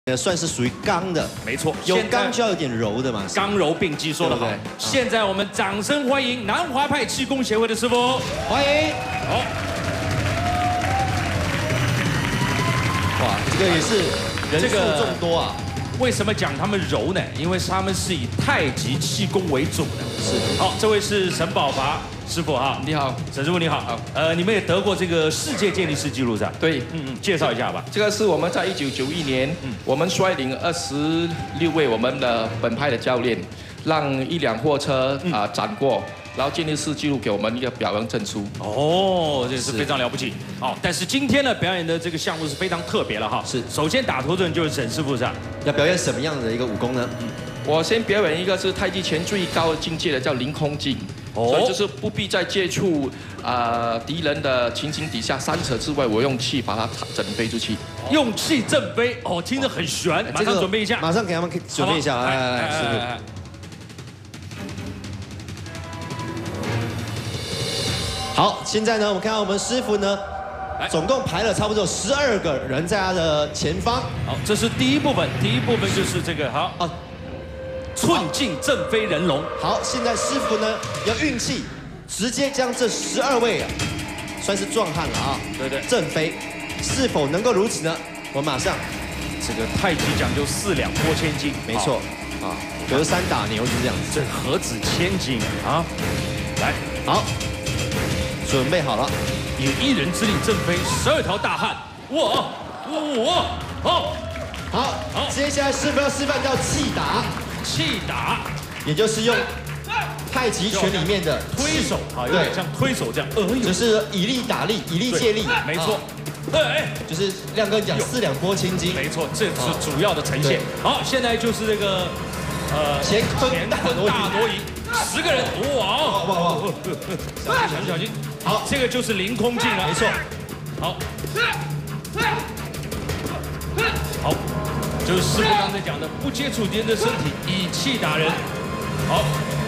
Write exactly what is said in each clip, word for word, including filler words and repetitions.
呃，算是属于刚的， 没错， 有刚就要有点柔的嘛， 刚柔并济，说得好。现在我们掌声欢迎南华派气功协会的师傅， 欢迎。 好， 哇，这个也是人数众多啊。 为什么讲他们柔呢？因为他们是以太极气功为主的。 是。 好，这位是沈宝华师傅哈， 你好， 沈师傅你好。好，呃，你们也得过这个世界健力士纪录是吧？ 对， 嗯嗯，介绍一下吧。 这个是我们在一九九一年，嗯，我们率领二十六位我们的本派的教练，让一辆货车啊、呃、斩过。 然后健力士纪录给我们一个表扬证书哦，这是非常了不起。好，但是今天呢，表演的这个项目是非常特别了哈。是，首先打头阵就是沈师傅是吧？要表演什么样的一个武功呢？嗯， 我先表演一个是太极拳最高境界的，叫凌空镜。哦，所以就是不必在接触啊、呃、敌人的情形底下三尺之外，我用气把它整飞出去。 用气震飞，哦，听着很悬。马上准备一下， 马上给他们准备一下，来来来，师傅。 好，现在呢，我们看到我们师傅呢，总共排了差不多十二个人在他的前方。 好，这是第一部分，第一部分就是这个好啊，寸劲震飞人龙。 好，现在师傅呢要运气，直接将这十二位啊，算是壮汉了啊， 对对， 震飞，是否能够如此呢？我马上， 这个太极讲究四两拨千斤， 没错啊，隔山打牛是这样子， 这何止千斤啊？来， 好。 准备好了， 以一人之力震飞十二条大汉。我我好， 好，好。接下来师傅要示范叫气打， 气打， 也就是用太极拳里面的推手，好，有点像推手这样，呃， 就是以力打力，以力借力， 没错。哎， 就是亮哥讲四两拨千斤， 没错，这是主要的呈现。好，现在就是这个呃乾坤大挪移。 十个人，哇哇哇！小心小心！好，这个就是凌空镜了， 没错。 好，好，就是师傅刚才讲的，不接触敌人的身体，以气打人。好，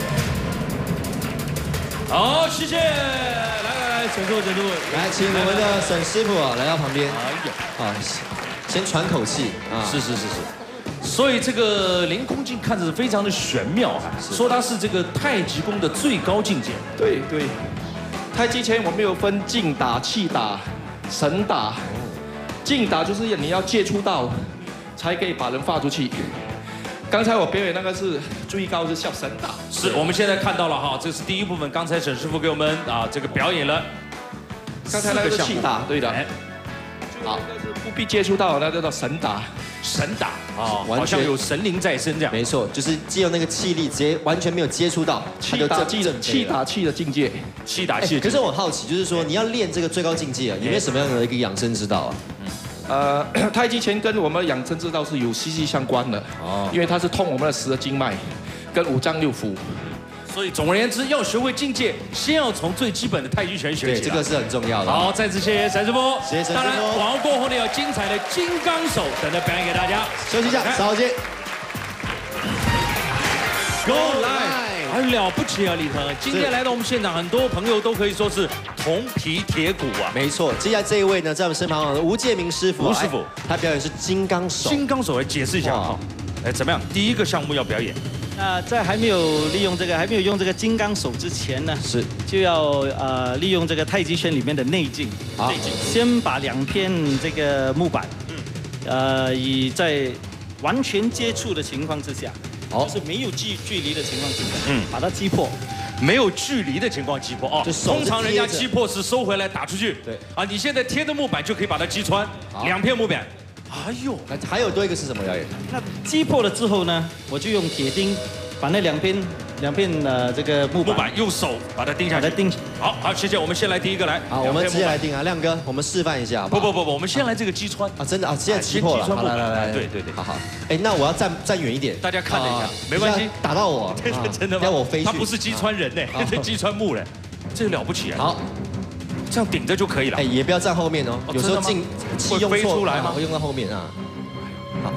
好，谢谢。来来来，沈师傅，沈师傅， 来，请我们的沈师傅啊来到旁边。 哎呦， 啊，先喘口气啊。 是是是是。 所以这个凌空镜看着是非常的玄妙啊，说它是这个太极功的最高境界。 对对，太极拳我们有分劲打、气打、神打。劲打就是你要接触到，才可以把人发出去。刚才我表演那个是最高是叫神打。 是，我们现在看到了哈，这是第一部分，刚才沈师傅给我们啊这个表演了。 刚才那个是气打，对的。好，不必接触到，那叫做神打。 神打啊，好像有神灵在身这样。 没错，就是借用那个气力，直接完全没有接触到， 气打气的气打气的境界， 气打气。 可是我很好奇，就是说你要练这个最高境界啊，有没有什么样的一个养生之道啊？ 呃，太极拳跟我们的养生之道是有息息相关的哦，因为它是通我们的十二经脉，跟五脏六腑。 所以总而言之，要学会境界，先要从最基本的太极拳学起。 对，这个是很重要的。 好，再次谢谢沈师傅。 谢谢沈师傅。 当然，广告过后呢，有精彩的金刚手等着表演给大家。 休息一下，稍后见。 Go live， 很了不起啊，李腾！今天来到我们现场，很多朋友都可以说是铜皮铁骨啊。 没错，接下来这一位呢，在我们身旁的吴建明师傅。 吴师傅， 他表演是金刚手。 金刚手来解释一下啊。哎，怎么样？第一个项目要表演。 那在还没有利用这个，还没有用这个金刚手之前呢， 是就要呃利用这个太极拳里面的内劲。内劲，先把两片这个木板，嗯，呃，以在完全接触的情况之下，哦，就是没有距距离的情况之下，嗯，把它击破。 没有距离的情况击破哦，通常人家击破是收回来打出去。对啊，你现在贴着木板就可以把它击穿，两片木板。 哎呦， 那还有多一个是什么表演？ 那击破了之后呢，我就用铁钉把那两片两片呃这个木板， 木板用手把它钉下去。 把它钉。 好好，谢谢。我们先来第一个来。 好，我们直接来钉啊，亮哥，我们示范一下好不好？ 不不不不，我们先来这个击穿啊，真的啊，现在击破了。好，来来来， 对对对， 好好。哎，那我要站站远一点， 大家看了一下，没关系， 打到我， 真的吗？ 要我飞去。 他不是击穿人呢，这击穿木嘞，这个了不起啊。好。 这样顶着就可以了。哎， 也不要站后面哦，有时候进气用错出来吗？ 会用到后面啊。好，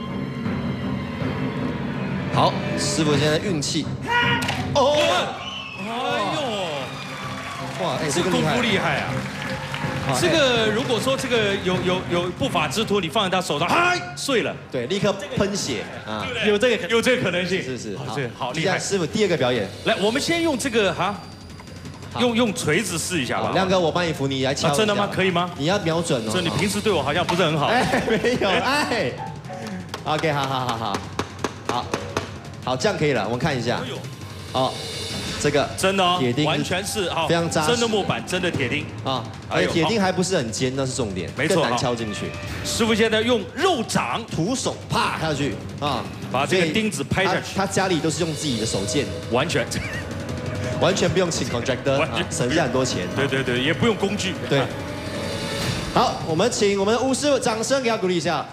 好，师傅现在运气。哦， 哎呦， 哇，哎， 这个功夫厉害啊！ 这个如果说这个有有有不法之徒，你放在他手上，嗨，碎了， 对，立刻喷血啊， 有这个有这个可能性， 是是， 好，这好厉害。 师傅，第二个表演， 来，我们先用这个哈，用用锤子试一下吧。 亮哥，我帮你扶，你来敲。 真的吗？可以吗？ 你要瞄准哦。 这你平时对我好像不是很好。 哎，没有，哎。OK， 好好好好，好，好，这样可以了，我们看一下。哦。这个真的哦， 铁钉完全是好， 非常扎实， 真的木板，真的铁钉啊，而且铁钉还不是很尖，那是重点， 没错， 更难敲进去。 师傅现在用肉掌徒手啪下去啊， 把这个钉子拍下去。 他家里都是用自己的手剑， 完全， 完全不用请 contractor， 省下很多钱。 对对对，也不用工具。 对。好，我们请我们的吴师傅掌声给他鼓励一下。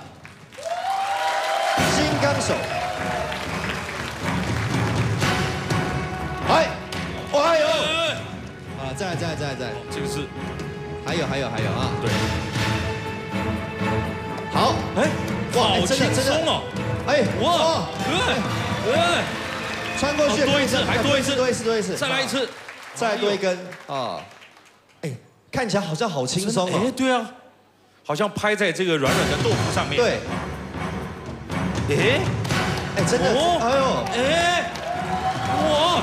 金刚手。哎。哇哟！啊，再来再来再来再来， 这个是， 还有还有还有啊！ 对， 好，哎， 哇，好轻松哦！ 哎， 哇，哎， 穿过去， 多一次，还多一次， 多一次，多一次， 再来一次， 再多一根啊！哎，看起来好像好轻松哦！ 哎，对啊，好像拍在这个软软的豆腐上面。 对。哎，哎，真的，哎呦， 哎，哇！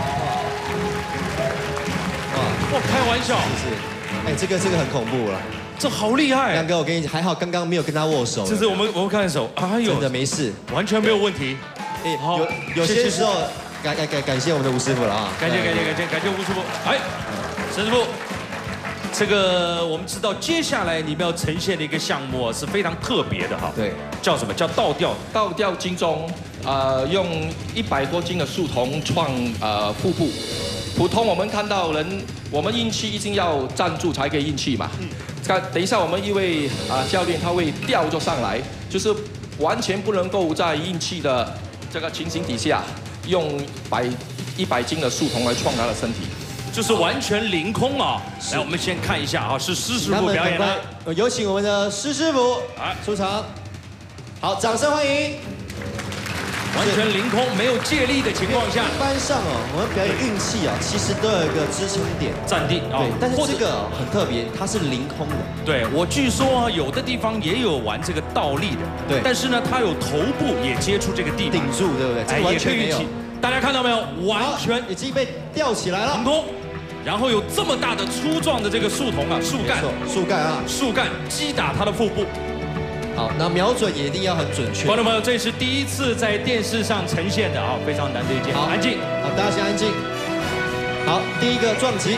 哇，开玩笑， 是是，哎，这个这个很恐怖了， 这好厉害！ 亮哥，我跟你讲，还好刚刚没有跟他握手。 这是我们我们看手，哎呦， 真的没事， 完全没有问题。 哎，有有些时候感感感感谢我们的吴师傅了啊！ 感谢感谢感谢感谢吴师傅。哎，陈师傅，这个我们知道接下来你们要呈现的一个项目是非常特别的哈。 对， 叫什么叫倒吊？ 倒吊金钟，呃，用一百多斤的树桐创呃腹部。普通我们看到人，我们运气一定要站住才可以运气嘛。嗯。看，等一下我们一位啊教练他会吊着上来，就是完全不能够在运气的这个情形底下，用百一百斤的树桐来创他的身体， 就是完全凌空啊。来，我们先看一下啊，是施师傅表演的。 有请我们的施师傅出场。好，掌声欢迎。 完全凌空，没有借力的情况下， 一般上哦，我们表演运气啊，其实都有一个支撑点， 站定啊。 对，但是这个很特别，它是凌空的。 对，我据说有的地方也有玩这个倒立的， 对， 但是呢，它有头部也接触这个地顶住，对不对？哎，完全没有。 大家看到没有？完全已经被吊起来了， 凌空。然后有这么大的粗壮的这个树桐啊，树干， 树干啊， 树干击打他的腹部。 好，那瞄准也一定要很准确。 观众朋友，这是第一次在电视上呈现的啊，非常难得一见。好，安静。 好，大家先安静。好，第一个撞击。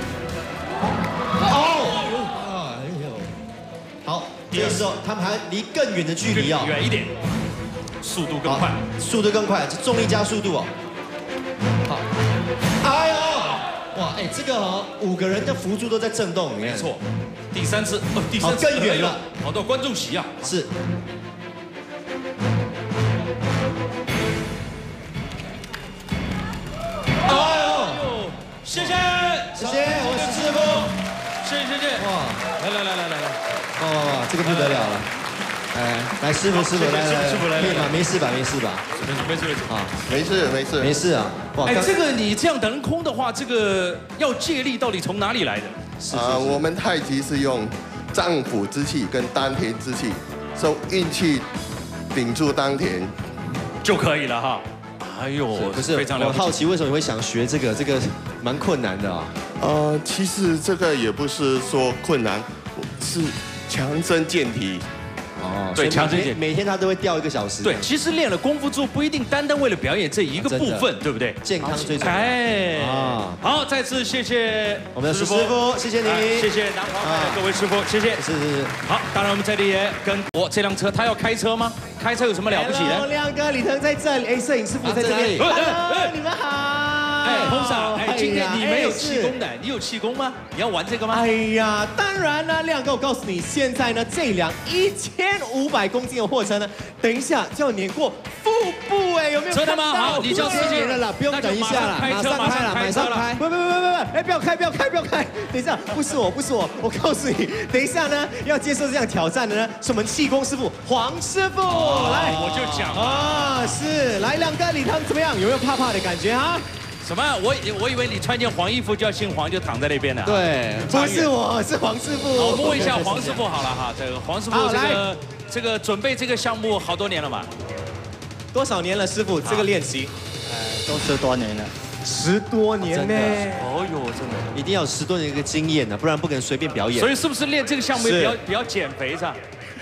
哦，哎呦，好，这个时候他们还离更远的距离啊， 远一点，速度更快， 速度更快，重力加速度哦。好，哎呦，哇，哎，这个哦，五个人的辅助都在震动， 没错。第三次，哦，第三次更远了， 跑到观众席啊！ 是。 哎呦，谢谢， 谢谢，我是师傅， 谢谢谢谢。哇，来来来来来来， 哇哇哇，这个不得了了！哎，来师傅师傅来来， 师傅来， 可以吗？没事吧？没事吧？ 没事没事没事啊，没事没事没事啊！ 哇，哎，这个你这样腾空的话，这个要借力到底从哪里来的？ 啊，我们太极是用脏腑之气跟丹田之气，受运气顶住丹田就可以了哈。哎呦， 不是，我好奇为什么你会想学这个？这个蛮困难的啊。 呃，其实这个也不是说困难，是强身健体。 哦， 对，强身健， 每天他都会掉一个小时。 对，其实练了功夫之后，不一定单单为了表演这一个部分，对不对？ 健康最重要。 哎，啊，好，再次谢谢我们的师傅，谢谢你， 谢谢南华派的各位师傅，谢谢。 是是是。 好，当然我们这里也跟我这辆车，他要开车吗？开车有什么了不起的？ 亮哥，李腾在这里，哎，摄影师傅在这里。Hello，你们好。 哎，彭嫂，哎，今天你没有气功的，你有气功吗？你要玩这个吗？ 哎呀，当然了，亮哥，我告诉你，现在呢，这辆一千五百公斤的货车呢，等一下就要碾过腹部，哎，有没有？ 真的吗？好，你叫司机了啦，不用等一下了，马上开了，马上开。 不不不不不，哎，不要开，不要开，不要开，等一下，不是我，不是我，我告诉你，等一下呢，要接受这样挑战的呢，是我们气功师傅黄师傅，来， 我就讲啊，是，来，亮哥，李腾怎么样？有没有怕怕的感觉啊？ 什么？我我以为你穿件黄衣服就要姓黄，就躺在那边了。 对，不是我，是黄师傅。 我们问一下黄师傅好了哈，这个黄师傅这个这个准备这个项目好多年了嘛？ 多少年了，师傅？这个练习？ 呃，都十多年了。 十多年呢？ 哦呦，真的， 一定要有十多年的一个经验呢，不然不可能随便表演。 所以是不是练这个项目比较比较减肥是吧？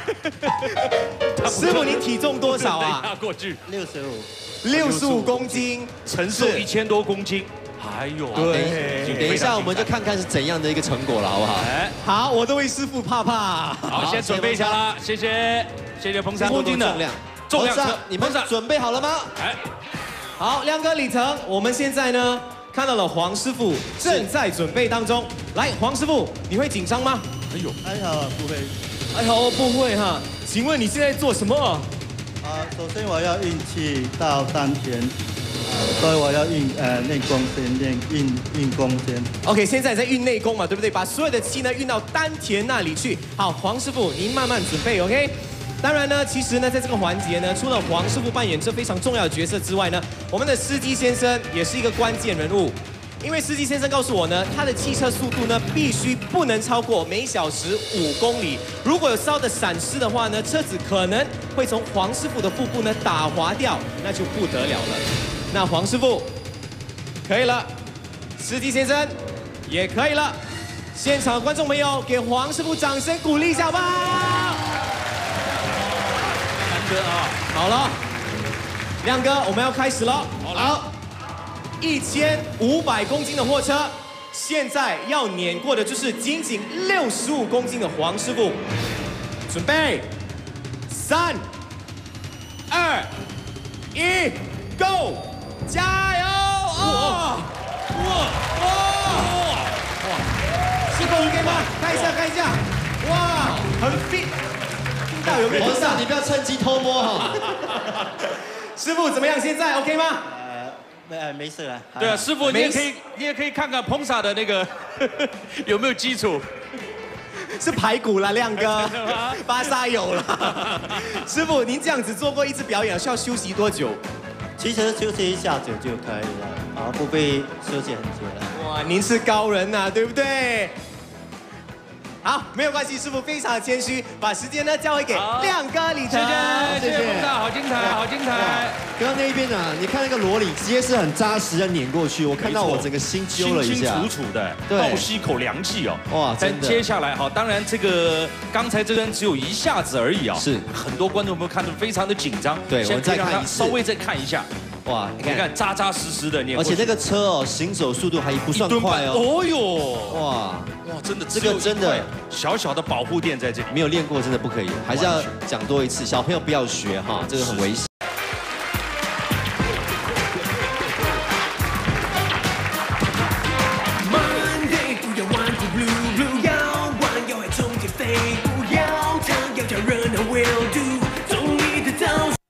师傅，你体重多少啊？ 过去六十五， 六十五公斤， 承受一千多公斤。哎呦， 对，等一下我们就看看是怎样的一个成果了，好不好？ 哎， 好，我都为师傅怕怕。 好，先准备一下啦，谢谢，谢谢彭山。 公斤的重量， 重量， 你们准备好了吗？哎， 好，亮哥、李腾，我们现在呢看到了黄师傅正在准备当中。来，黄师傅，你会紧张吗？ 哎呦，还好不会。 还好不会哈。请问你现在做什么？ 啊，首先我要运气到丹田。 所以我要运呃练功先，练运运功先。 OK， 现在在运内功嘛，对不对？把所有的气呢运到丹田那里去。好，黄师傅，您慢慢准备 ，OK。当然呢，其实呢，在这个环节呢，除了黄师傅扮演这非常重要的角色之外呢，我们的司机先生也是一个关键人物。因为司机先生告诉我呢，他的汽车速度呢必须不能超过每小时五公里。如果有稍的闪失的话呢，车子可能会从黄师傅的腹部呢打滑掉，那就不得了了。 那黄师傅可以了，司机先生也可以了。现场观众朋友，给黄师傅掌声鼓励一下吧！ 难得啊！ 好了，亮哥，我们要开始了。好，一千五百公斤的货车，现在要碾过的就是仅仅六十五公斤的黄师傅。准备，三、二、一 ，Go！ 加油！哇哇哇哇！师傅 OK 吗？看一下看一下，哇，很 fit。听到有没有？ 皇上，你不要趁机偷摸哈。 师傅怎么样？现在 OK 吗？ 呃，没没事了。 对啊，师傅你也可以，你也可以看看彭萨的那个有没有基础。 是排骨啦，亮哥，巴沙有了。师傅，您这样子做过一次表演，需要休息多久？ 其实休息一下子就可以了，啊，不必休息很久了。 哇，您是高人呐、啊，对不对？好，没有关系，师傅非常的谦虚，把时间呢交回给亮哥李腾。 谢谢，谢谢彭萨，好精彩，好精彩。 刚刚那一边啊，你看那个罗里直接是很扎实的碾过去，我看到我整个心揪了一下， 清清楚楚的， 对， 倒吸一口凉气哦。 哇， 但接下来好，当然这个刚才这个人只有一下子而已啊， 是很多观众朋友看得非常的紧张。 对，我们再看一次， 稍微再看一下。 哇，你看扎扎实实的， 而且这个车哦，行走速度还不算快哦。 哦哟， 哇哇，真的， 这个真的小小的保护垫在这里， 没有练过真的不可以，还是要讲多一次，小朋友不要学哈，这个很危险。 Monday 不要玩 blue blue， 要玩要还冲天飞，不要唱要叫人啊 will do， 综艺的招数。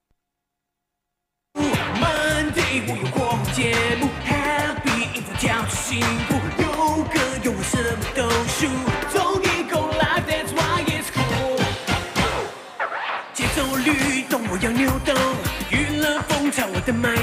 我有火红节目 ，Happy 音符跳出幸福，有歌有我什么都输，综艺Go live that's why it's cool。节奏律动我要扭动，娱乐风潮我的脉